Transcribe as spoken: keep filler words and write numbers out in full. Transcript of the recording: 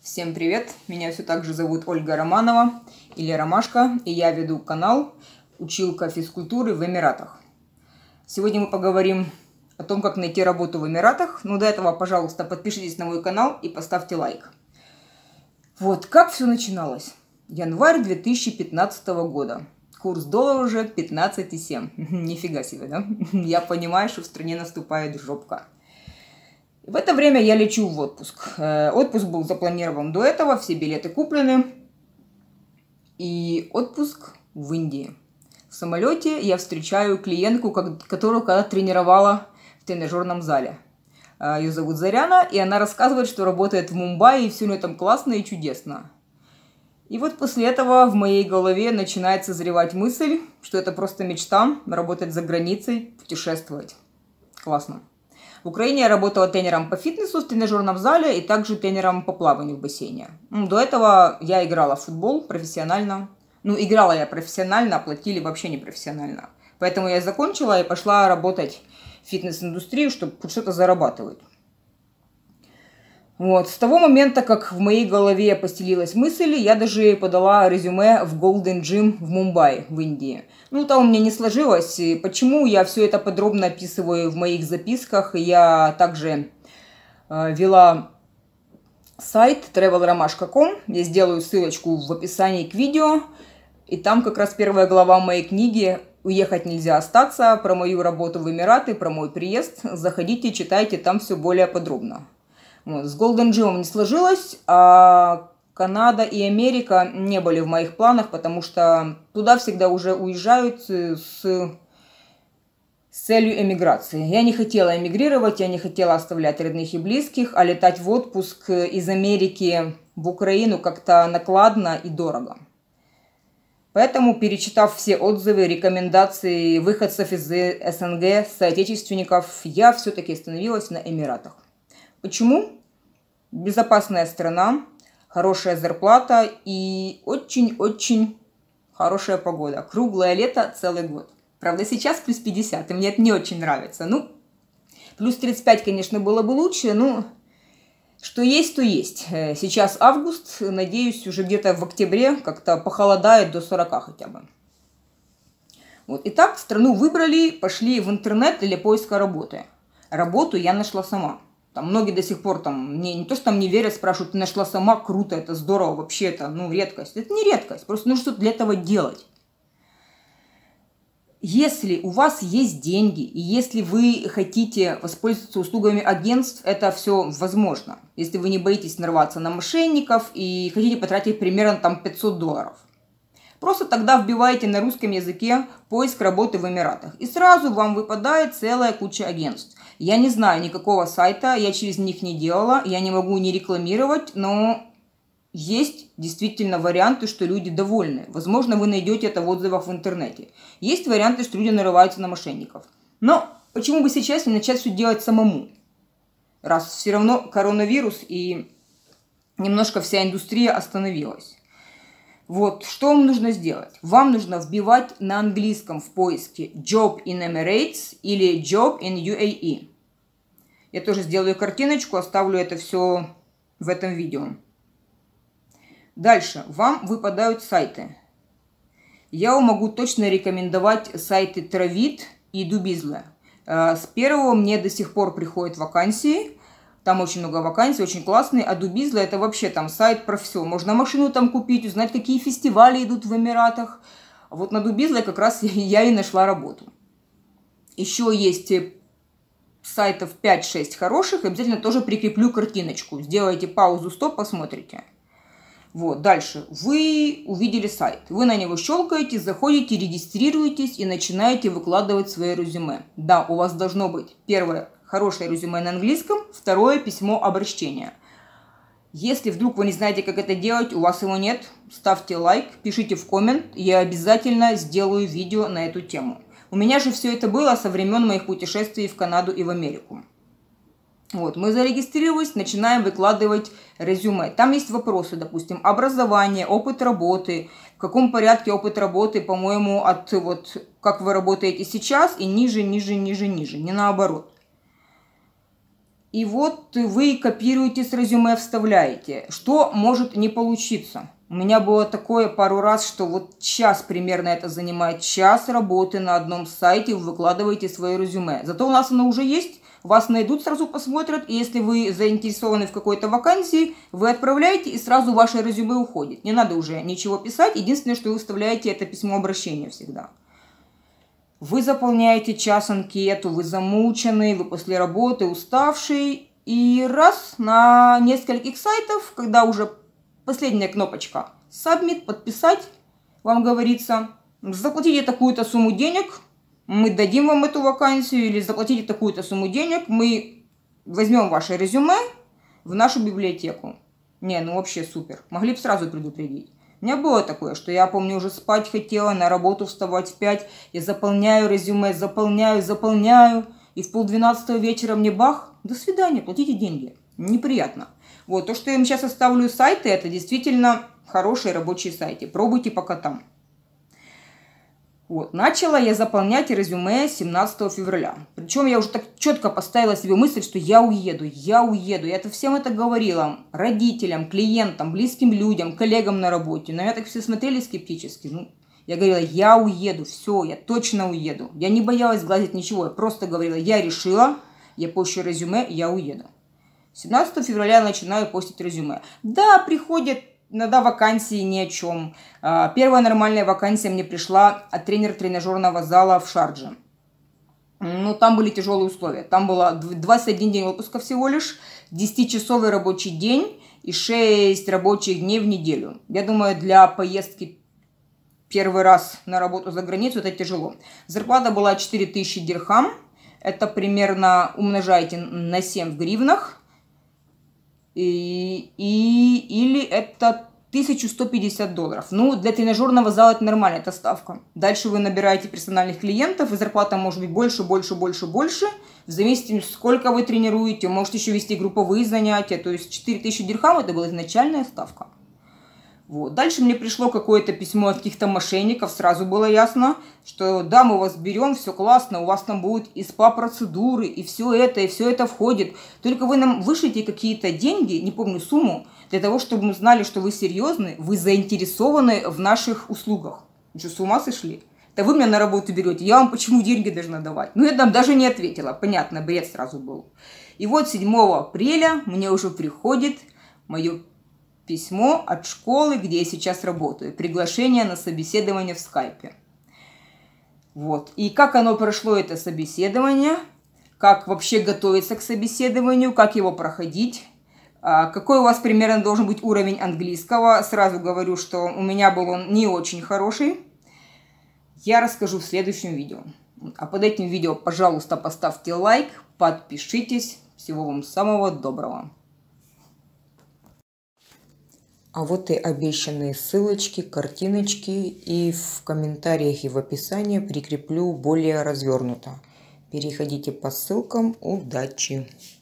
Всем привет! Меня все так же зовут Ольга Романова или Ромашка, и я веду канал «Училка физкультуры в Эмиратах». Сегодня мы поговорим о том, как найти работу в Эмиратах. Но до этого, пожалуйста, подпишитесь на мой канал и поставьте лайк. Вот, как все начиналось. Январь две тысячи пятнадцатого года. Курс доллара уже пятнадцать и семь. Нифига себе, да? Я понимаю, что в стране наступает жопка. В это время я лечу в отпуск. Отпуск был запланирован до этого, все билеты куплены. И отпуск в Индии. В самолете я встречаю клиентку, которую когда-то тренировала в тренажерном зале. Ее зовут Заряна, и она рассказывает, что работает в Мумбаи, и все на этом классно и чудесно. И вот после этого в моей голове начинает созревать мысль, что это просто мечта, работать за границей, путешествовать. Классно. В Украине я работала тренером по фитнесу в тренажерном зале и также тренером по плаванию в бассейне. Ну, до этого я играла в футбол профессионально. Ну, играла я профессионально, а платили вообще не профессионально. Поэтому я закончила и пошла работать в фитнес-индустрию, чтобы хоть что-то зарабатывать. Вот. С того момента, как в моей голове постелилась мысль, я даже подала резюме в Golden Gym в Мумбаи, в Индии. Ну, там у меня не сложилось. Почему я все это подробно описываю в моих записках? Я также э, вела сайт travel romash точка com. Я сделаю ссылочку в описании к видео. И там как раз первая глава моей книги «Уехать нельзя остаться», про мою работу в Эмираты, про мой приезд. Заходите, читайте, там все более подробно. Вот. С Golden Gym не сложилось, а Канада и Америка не были в моих планах, потому что туда всегда уже уезжают с, с целью эмиграции. Я не хотела эмигрировать, я не хотела оставлять родных и близких, а летать в отпуск из Америки в Украину как-то накладно и дорого. Поэтому, перечитав все отзывы, рекомендации выходцев из СНГ, соотечественников, я все-таки остановилась на Эмиратах. Почему? Безопасная страна, хорошая зарплата и очень-очень хорошая погода. Круглое лето целый год. Правда, сейчас плюс пятьдесят, и мне это не очень нравится. Ну, плюс тридцать пять, конечно, было бы лучше, но что есть, то есть. Сейчас август, надеюсь, уже где-то в октябре как-то похолодает до сорока хотя бы. Вот. Итак, страну выбрали, пошли в интернет для поиска работы. Работу я нашла сама. Там многие до сих пор там, не, не то, что там не верят, спрашивают, ты нашла сама, круто, это здорово, вообще это, ну, редкость. Это не редкость, просто нужно что-то для этого делать. Если у вас есть деньги, и если вы хотите воспользоваться услугами агентств, это все возможно. Если вы не боитесь нарваться на мошенников и хотите потратить примерно там пятьсот долларов. Просто тогда вбиваете на русском языке поиск работы в Эмиратах. И сразу вам выпадает целая куча агентств. Я не знаю никакого сайта, я через них не делала, я не могу не рекламировать, но есть действительно варианты, что люди довольны. Возможно, вы найдете это в отзывах в интернете. Есть варианты, что люди нарываются на мошенников. Но почему бы сейчас не начать все делать самому? Раз все равно коронавирус и немножко вся индустрия остановилась. Вот, что вам нужно сделать? Вам нужно вбивать на английском в поиске Job in Emirates или Job in ю эй и. Я тоже сделаю картиночку, оставлю это все в этом видео. Дальше, вам выпадают сайты. Я вам могу точно рекомендовать сайты Travit и Dubizzle. С первого мне до сих пор приходят вакансии. Там очень много вакансий, очень классные. А Dubizzle это вообще там сайт про все. Можно машину там купить, узнать, какие фестивали идут в Эмиратах. Вот на Dubizzle как раз я и нашла работу. Еще есть сайтов пять-шесть хороших. Обязательно тоже прикреплю картиночку. Сделайте паузу, стоп, посмотрите. Вот, дальше. Вы увидели сайт. Вы на него щелкаете, заходите, регистрируетесь и начинаете выкладывать свои резюме. Да, у вас должно быть первое хорошее резюме на английском, второе письмо обращения. Если вдруг вы не знаете, как это делать, у вас его нет, ставьте лайк, пишите в коммент, я обязательно сделаю видео на эту тему. У меня же все это было со времен моих путешествий в Канаду и в Америку. Вот, мы зарегистрировались, начинаем выкладывать резюме. Там есть вопросы, допустим, образование, опыт работы, в каком порядке опыт работы, по-моему, от вот как вы работаете сейчас и ниже, ниже, ниже, ниже, не наоборот. И вот вы копируете с резюме, вставляете. Что может не получиться? У меня было такое пару раз, что вот час примерно это занимает, час работы на одном сайте, вы выкладываете свое резюме. Зато у нас оно уже есть, вас найдут, сразу посмотрят, и если вы заинтересованы в какой-то вакансии, вы отправляете, и сразу ваше резюме уходит. Не надо уже ничего писать, единственное, что вы вставляете, это письмо обращения всегда. Вы заполняете час анкету, вы замученный, вы после работы уставший, и раз на нескольких сайтах, когда уже последняя кнопочка «Submit», «Подписать», вам говорится, заплатите такую-то сумму денег, мы дадим вам эту вакансию, или заплатите такую-то сумму денег, мы возьмем ваше резюме в нашу библиотеку. Не, ну вообще супер. Могли бы сразу предупредить. У меня было такое, что я, помню, уже спать хотела, на работу вставать в пять, я заполняю резюме, заполняю, заполняю, и в полдвенадцатого вечера мне бах, до свидания, платите деньги. Неприятно. Вот, то, что я им сейчас оставлю сайты, это действительно хорошие рабочие сайты. Пробуйте пока там. Вот, начала я заполнять резюме семнадцатого февраля. Причем я уже так четко поставила себе мысль, что я уеду, я уеду. Я это всем это говорила. Родителям, клиентам, близким людям, коллегам на работе. На меня так все смотрели скептически. Ну, я говорила, я уеду, все, я точно уеду. Я не боялась сглазить ничего. Я просто говорила, я решила, я пощу резюме, я уеду. семнадцатого февраля я начинаю постить резюме. Да, приходят иногда вакансии ни о чем. Первая нормальная вакансия мне пришла от тренера тренажерного зала в Шардже. Ну, там были тяжелые условия. Там было двадцать один день отпуска всего лишь, десятичасовый рабочий день и шесть рабочих дней в неделю. Я думаю, для поездки первый раз на работу за границу это тяжело. Зарплата была четыре тысячи дирхам. Это примерно умножайте на семь в гривнах. И, и, или это тысяча сто пятьдесят долларов. Ну, для тренажерного зала это нормально, это ставка. Дальше вы набираете персональных клиентов, и зарплата может быть больше, больше, больше, больше. В зависимости, сколько вы тренируете, можете еще вести групповые занятия. То есть четыре тысячи дирхам это была изначальная ставка. Вот. Дальше мне пришло какое-то письмо от каких-то мошенников, сразу было ясно, что да, мы вас берем, все классно, у вас там будут и спа-процедуры, и все это, и все это входит. Только вы нам вышлите какие-то деньги, не помню сумму, для того, чтобы мы знали, что вы серьезны, вы заинтересованы в наших услугах. Вы что, с ума сошли? Да вы меня на работу берете, я вам почему деньги должна давать? Ну, я там даже не ответила, понятно, бред сразу был. И вот седьмого апреля мне уже приходит мое письмо от школы, где я сейчас работаю. Приглашение на собеседование в скайпе. Вот. И как оно прошло, это собеседование, как вообще готовиться к собеседованию, как его проходить, какой у вас примерно должен быть уровень английского. Сразу говорю, что у меня был он не очень хороший. Я расскажу в следующем видео. А под этим видео, пожалуйста, поставьте лайк, подпишитесь. Всего вам самого доброго. А вот и обещанные ссылочки, картиночки, и в комментариях и в описании прикреплю более развернуто. Переходите по ссылкам. Удачи!